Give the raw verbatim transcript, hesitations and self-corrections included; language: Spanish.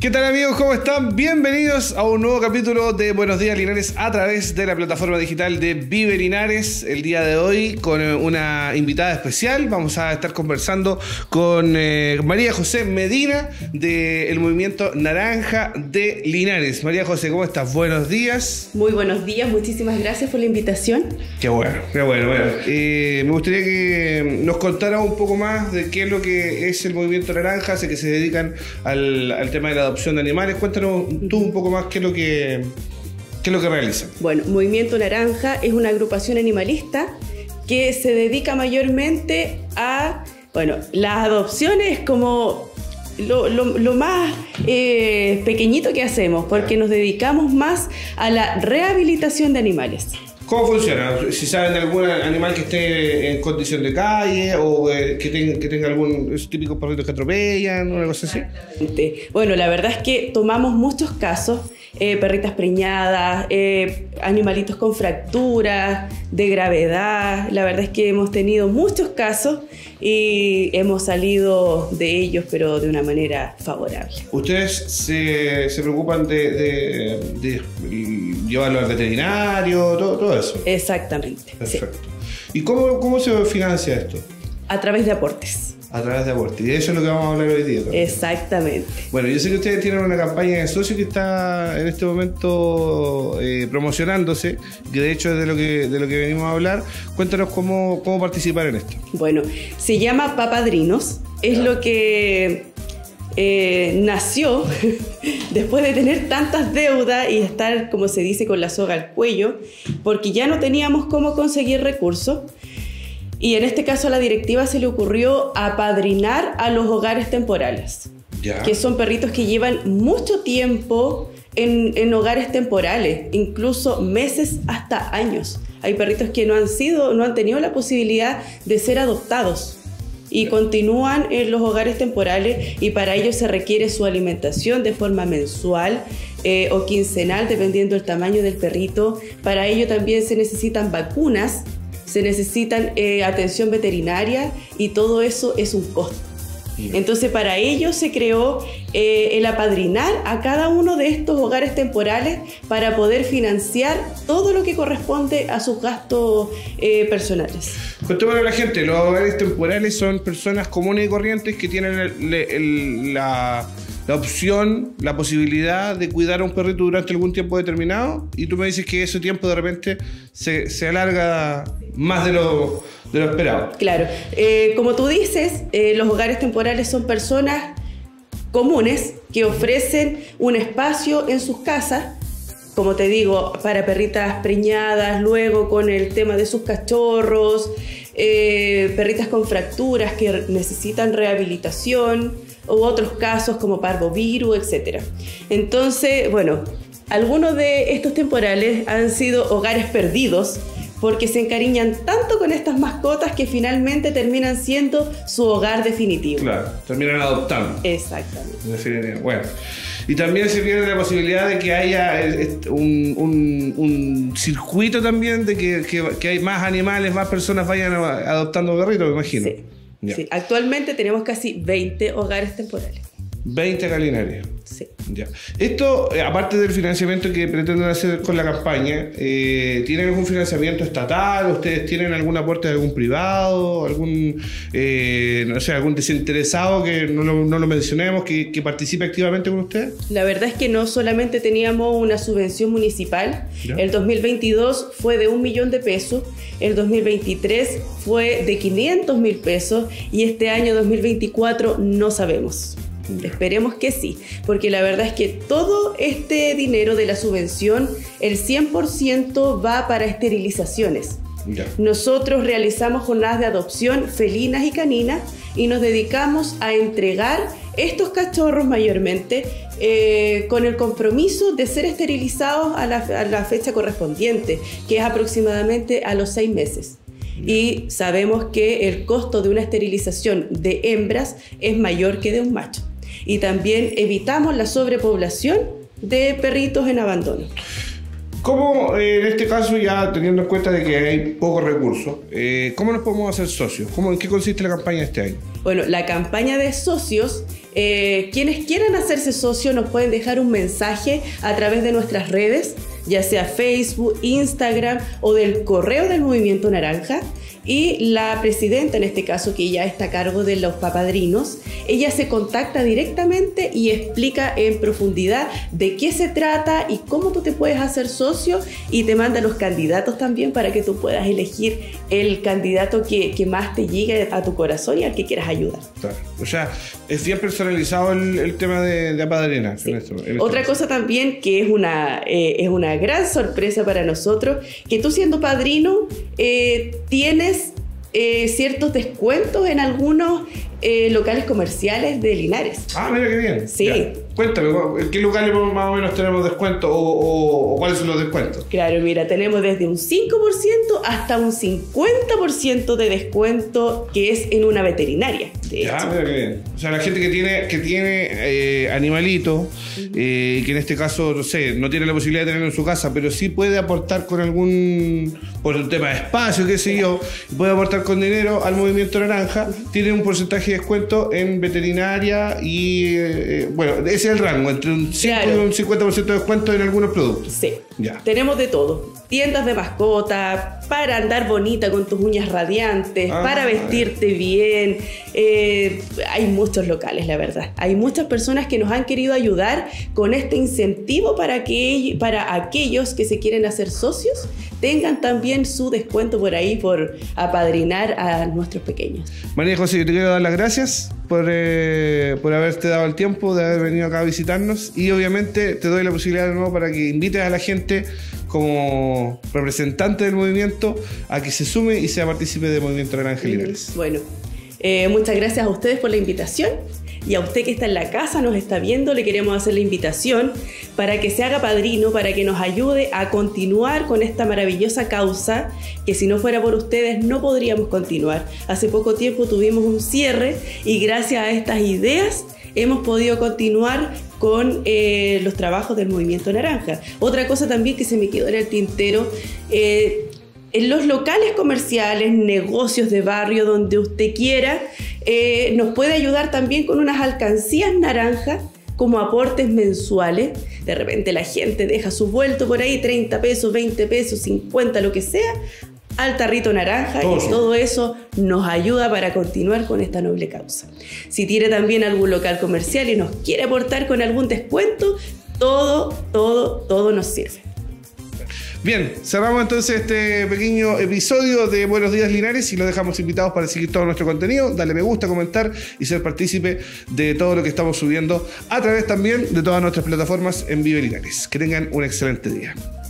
¿Qué tal, amigos? ¿Cómo están? Bienvenidos a un nuevo capítulo de Buenos Días Linares a través de la plataforma digital de Vive Linares. El día de hoy con una invitada especial vamos a estar conversando con eh, María José Medina del Movimiento Naranja de Linares. María José, ¿cómo estás? Buenos días. Muy buenos días, muchísimas gracias por la invitación. Qué bueno, qué bueno. bueno. Eh, me gustaría que nos contara un poco más de qué es lo que es el Movimiento Naranja, sé que se dedican al, al tema de la adopción de animales. Cuéntanos tú un poco más qué es lo que, qué es lo que realizan. Bueno, Movimiento Naranja es una agrupación animalista que se dedica mayormente a, bueno, las adopciones como lo, lo, lo más eh, pequeñito que hacemos, porque nos dedicamos más a la rehabilitación de animales. ¿Cómo funciona? Si saben de algún animal que esté en condición de calle o eh, que, tenga, que tenga algún esos típicos perritos que atropellan o una cosa así. Bueno, la verdad es que tomamos muchos casos, eh, perritas preñadas, eh, animalitos con fracturas de gravedad. La verdad es que hemos tenido muchos casos y hemos salido de ellos, pero de una manera favorable. ¿Ustedes se, se preocupan de, de, de llevarlo al veterinario, todo, todo eso? Exactamente. Perfecto. Sí. ¿Y cómo, cómo se financia esto? A través de aportes. A través de aportes. Y de eso es lo que vamos a hablar hoy día también. Exactamente. Bueno, yo sé que ustedes tienen una campaña de socio que está en este momento eh, promocionándose, que de hecho es de lo que, de lo que venimos a hablar. Cuéntanos cómo, cómo participar en esto. Bueno, se llama Papadrinos. Es lo que eh, nació después de tener tantas deudas y estar, como se dice, con la soga al cuello, porque ya no teníamos cómo conseguir recursos. Y en este caso a la directiva se le ocurrió apadrinar a los hogares temporales, ya. Que son perritos que llevan mucho tiempo en, en hogares temporales, incluso meses hasta años. Hay perritos que no han sido, no han tenido la posibilidad de ser adoptados y continúan en los hogares temporales, y para ello se requiere su alimentación de forma mensual eh, o quincenal, dependiendo del tamaño del perrito. Para ello también se necesitan vacunas, se necesitan eh, atención veterinaria, y todo eso es un costo. Entonces, para ello se creó eh, el apadrinar a cada uno de estos hogares temporales para poder financiar todo lo que corresponde a sus gastos eh, personales. Contémosle a la gente, los hogares temporales son personas comunes y corrientes que tienen el, el, la... la opción, la posibilidad de cuidar a un perrito durante algún tiempo determinado, y tú me dices que ese tiempo de repente se, se alarga más de lo, de lo esperado. Claro, eh, como tú dices, eh, los hogares temporales son personas comunes que ofrecen un espacio en sus casas, como te digo, para perritas preñadas, luego con el tema de sus cachorros, eh, perritas con fracturas que necesitan rehabilitación, u otros casos como parvovirus, etcétera. Entonces, bueno, algunos de estos temporales han sido hogares perdidos porque se encariñan tanto con estas mascotas que finalmente terminan siendo su hogar definitivo. Claro, terminan adoptando. Exactamente. Definitivamente. Bueno, y también se pierde la posibilidad de que haya un, un, un circuito también, de que, que, que hay más animales, más personas vayan adoptando perritos, me imagino. Sí. Sí, actualmente tenemos casi veinte hogares temporales. veinte galinarios. Sí. Ya. Esto, aparte del financiamiento que pretenden hacer con la campaña, eh, ¿tienen algún financiamiento estatal? ¿Ustedes tienen algún aporte de algún privado? ¿Algún, eh, no sé, algún desinteresado que no lo, no lo mencionemos, que, que participe activamente con ustedes? La verdad es que no solamente teníamos una subvención municipal. ¿Ya? El dos mil veintidós fue de un millón de pesos, el dos mil veintitrés fue de quinientos mil pesos, y este año dos mil veinticuatro no sabemos. Esperemos que sí, porque la verdad es que todo este dinero de la subvención, el cien por ciento va para esterilizaciones. Ya. Nosotros realizamos jornadas de adopción felinas y caninas y nos dedicamos a entregar estos cachorros mayormente eh, con el compromiso de ser esterilizados a la, a la fecha correspondiente, que es aproximadamente a los seis meses. Y sabemos que el costo de una esterilización de hembras es mayor que de un macho. Y también evitamos la sobrepoblación de perritos en abandono. ¿Cómo, eh, en este caso, ya teniendo en cuenta de que hay pocos recursos, eh, cómo nos podemos hacer socios? ¿Cómo, ¿En qué consiste la campaña de este año? Bueno, la campaña de socios, eh, quienes quieran hacerse socios nos pueden dejar un mensaje a través de nuestras redes, ya sea Facebook, Instagram o del correo del Movimiento Naranja. Y la presidenta, en este caso, que ya está a cargo de los papadrinos, ella se contacta directamente y explica en profundidad de qué se trata y cómo tú te puedes hacer socio, y te manda los candidatos también para que tú puedas elegir el candidato que, que más te llegue a tu corazón y al que quieras ayudar. Claro. O sea, es bien personalizado el, el tema de, de apadrinar. Sí. En esto, en Otra cosa también que es una, eh, es una gran sorpresa para nosotros, que tú siendo padrino eh, tienes Eh, ciertos descuentos en algunos eh, locales comerciales de Linares. Ah, mira qué bien. Sí. Ya. Cuéntame, ¿en qué lugares más o menos tenemos descuento o, o, o cuáles son los descuentos? Claro, mira, tenemos desde un cinco por ciento hasta un cincuenta por ciento de descuento, que es en una veterinaria. De Ya, hecho. mira qué bien. O sea, la gente que tiene, que tiene eh, animalitos, eh, que en este caso, no sé, no tiene la posibilidad de tenerlo en su casa, pero sí puede aportar con algún, por un tema de espacio, qué sé yo, puede aportar con dinero al Movimiento Naranja, tiene un porcentaje de descuento en veterinaria y, eh, bueno, ese es el rango, entre un cinco Claro. y un cincuenta por ciento de descuento en algunos productos. Sí. Ya. Tenemos de todo. Tiendas de mascota, para andar bonita con tus uñas radiantes, Ah, para vestirte bien. Eh, hay muchos locales, la verdad. Hay muchas personas que nos han querido ayudar con este incentivo para que para aquellos que se quieren hacer socios tengan también su descuento por ahí por apadrinar a nuestros pequeños. María José, yo te quiero dar las gracias por, eh, por haberte dado el tiempo de haber venido acá a visitarnos, y obviamente te doy la posibilidad de nuevo para que invites a la gente como representante del movimiento a que se sume y sea partícipe del Movimiento Naranja Linares. Bueno, eh, muchas gracias a ustedes por la invitación, y a usted que está en la casa, nos está viendo, le queremos hacer la invitación para que se haga padrino, para que nos ayude a continuar con esta maravillosa causa, que si no fuera por ustedes no podríamos continuar. Hace poco tiempo tuvimos un cierre y gracias a estas ideas hemos podido continuar con eh, los trabajos del Movimiento Naranja. Otra cosa también que se me quedó en el tintero, eh, en los locales comerciales, negocios de barrio, donde usted quiera, eh, nos puede ayudar también con unas alcancías naranjas como aportes mensuales. De repente la gente deja su vuelto por ahí, treinta pesos, veinte pesos, cincuenta, lo que sea, al tarrito naranja, Todo y eso. todo eso nos ayuda para continuar con esta noble causa. Si tiene también algún local comercial y nos quiere aportar con algún descuento, todo, todo, todo nos sirve. Bien, cerramos entonces este pequeño episodio de Buenos Días Linares y los dejamos invitados para seguir todo nuestro contenido, darle me gusta, comentar y ser partícipe de todo lo que estamos subiendo a través también de todas nuestras plataformas en Vive Linares. Que tengan un excelente día.